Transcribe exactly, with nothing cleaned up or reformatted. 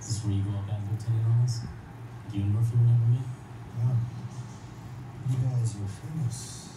Is this where you go up advocating on us? Do you and Murphy remember me? Yeah. You guys were famous.